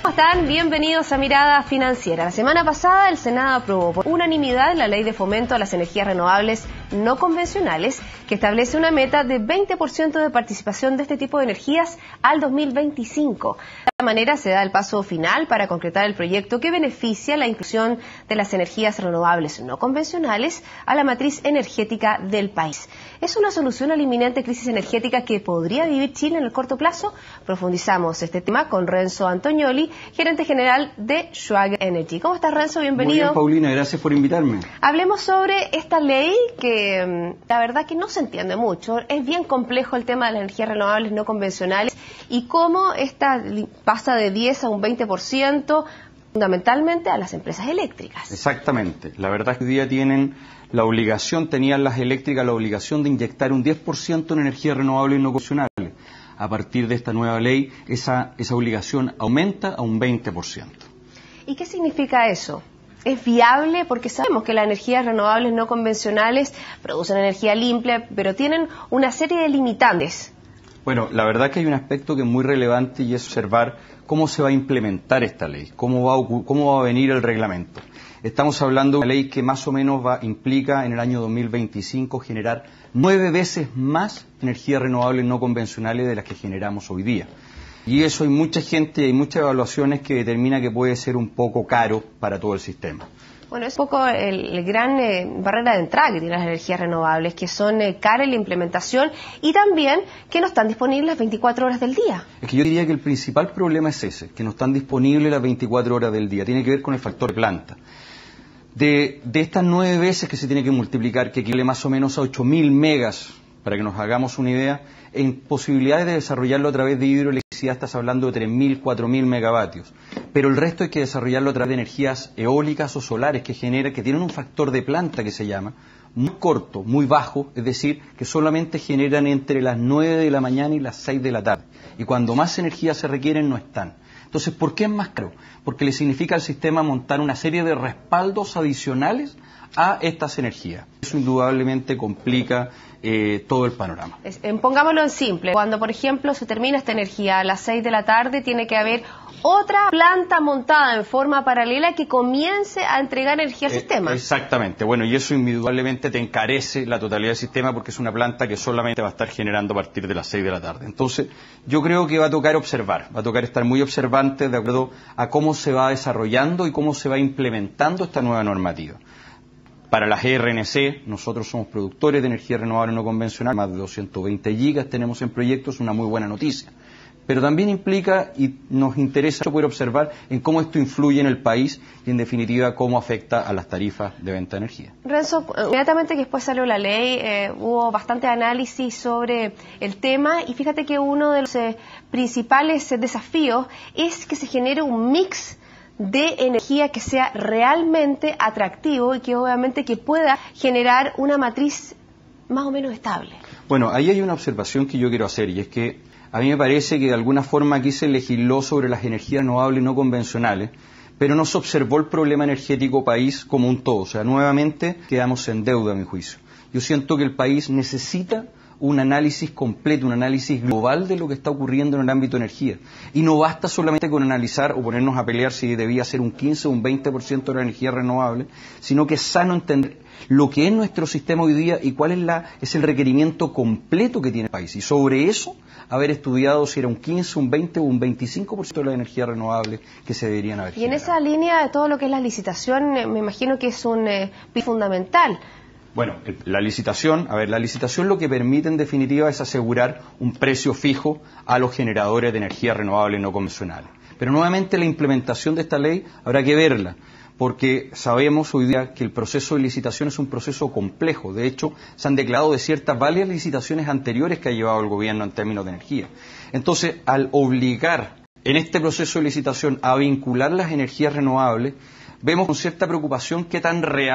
están? Bienvenidos a Mirada Financiera. La semana pasada el Senado aprobó por unanimidad la Ley de Fomento a las Energías Renovables No Convencionales, que establece una meta de 20% de participación de este tipo de energías al 2025. De esta manera se da el paso final para concretar el proyecto que beneficia la inclusión de las energías renovables no convencionales a la matriz energética del país. ¿Es una solución a la inminente crisis energética que podría vivir Chile en el corto plazo? Profundizamos este tema con Renzo Antonioli, gerente general de Schwager Energy. ¿Cómo estás, Renzo? Bienvenido. Muy bien, Paulina, gracias por invitarme. Hablemos sobre esta ley que la verdad que no se entiende mucho. Es bien complejo el tema de las energías renovables no convencionales y cómo esta pasa de 10 a un 20%, fundamentalmente a las empresas eléctricas. Exactamente. La verdad es que hoy día tenían las eléctricas la obligación de inyectar un 10% en energías renovables no convencionales. A partir de esta nueva ley, esa obligación aumenta a un 20%. ¿Y qué significa eso? ¿Es viable? Porque sabemos que las energías renovables no convencionales producen energía limpia, pero tienen una serie de limitantes. Bueno, la verdad que hay un aspecto que es muy relevante y es observar cómo se va a implementar esta ley, cómo va a venir el reglamento. Estamos hablando de una ley que más o menos implica en el año 2025 generar 9 veces más energías renovables no convencionales de las que generamos hoy día. Y eso hay mucha gente, hay muchas evaluaciones que determina que puede ser un poco caro para todo el sistema. Bueno, es un poco el gran barrera de entrada que tienen las energías renovables, que son caras en la implementación y también que no están disponibles las 24 horas del día. Es que yo diría que el principal problema es ese, que no están disponibles las 24 horas del día. Tiene que ver con el factor planta. De estas 9 veces que se tiene que multiplicar, que equivale más o menos a 8.000 megas, para que nos hagamos una idea, en posibilidades de desarrollarlo a través de hidroelectricidad estás hablando de 3.000, 4.000 megavatios. Pero el resto hay que desarrollarlo a través de energías eólicas o solares que tienen un factor de planta que se llama, muy corto, muy bajo, es decir, que solamente generan entre las 9 de la mañana y las 6 de la tarde. Y cuando más energía se requieren no están. Entonces, ¿por qué es más caro? Porque le significa al sistema montar una serie de respaldos adicionales a estas energías. Eso indudablemente complica todo el panorama. Pongámoslo en simple. Cuando, por ejemplo, se termina esta energía a las 6 de la tarde, tiene que haber otra planta montada en forma paralela que comience a entregar energía al sistema. Exactamente. Bueno, y eso indudablemente te encarece la totalidad del sistema porque es una planta que solamente va a estar generando a partir de las 6 de la tarde. Entonces, yo creo que va a tocar observar, va a tocar estar muy observante de acuerdo a cómo se va desarrollando y cómo se va implementando esta nueva normativa. Para las RNC, nosotros somos productores de energía renovable no convencional, más de 220 gigas tenemos en proyectos, una muy buena noticia. Pero también implica y nos interesa poder observar en cómo esto influye en el país y en definitiva cómo afecta a las tarifas de venta de energía. Renzo, inmediatamente que después salió la ley, hubo bastante análisis sobre el tema y fíjate que uno de los principales desafíos es que se genere un mix de energía que sea realmente atractivo y que obviamente que pueda generar una matriz más o menos estable. Bueno, ahí hay una observación que yo quiero hacer y es que a mí me parece que de alguna forma aquí se legisló sobre las energías renovables no convencionales, pero no se observó el problema energético país como un todo. O sea, nuevamente quedamos en deuda, a mi juicio. Yo siento que el país necesita un análisis completo, un análisis global de lo que está ocurriendo en el ámbito de energía. Y no basta solamente con analizar o ponernos a pelear si debía ser un 15 o un 20% de la energía renovable, sino que es sano entender lo que es nuestro sistema hoy día y cuál es el requerimiento completo que tiene el país. Y sobre eso, haber estudiado si era un 15, un 20 o un 25% de la energía renovable que se deberían haber generado. Y en esa línea de todo lo que es la licitación, me imagino que es un pilar fundamental. Bueno, la licitación lo que permite en definitiva es asegurar un precio fijo a los generadores de energía renovable no convencionales. Pero nuevamente la implementación de esta ley habrá que verla, porque sabemos hoy día que el proceso de licitación es un proceso complejo. De hecho, se han declarado varias licitaciones anteriores que ha llevado el gobierno en términos de energía. Entonces, al obligar en este proceso de licitación a vincular las energías renovables, vemos con cierta preocupación qué tan real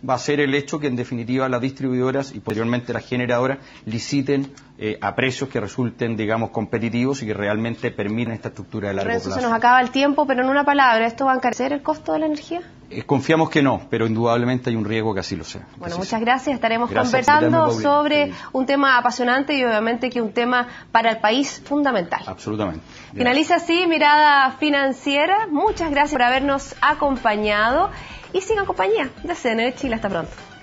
va a ser el hecho que en definitiva las distribuidoras y posteriormente las generadoras liciten a precios que resulten, digamos, competitivos y que realmente permitan esta estructura de largo Renzo, plazo. se nos acaba el tiempo, pero en una palabra, ¿esto va a encarecer el costo de la energía? Confiamos que no, pero indudablemente hay un riesgo que así lo sea. Bueno, muchas gracias. Estaremos Gracias, conversando sobre un tema apasionante y obviamente que un tema para el país fundamental. Absolutamente. Gracias. Finaliza así Mirada Financiera. Muchas gracias por habernos acompañado y sigan compañía de CNN Chile. Hasta pronto.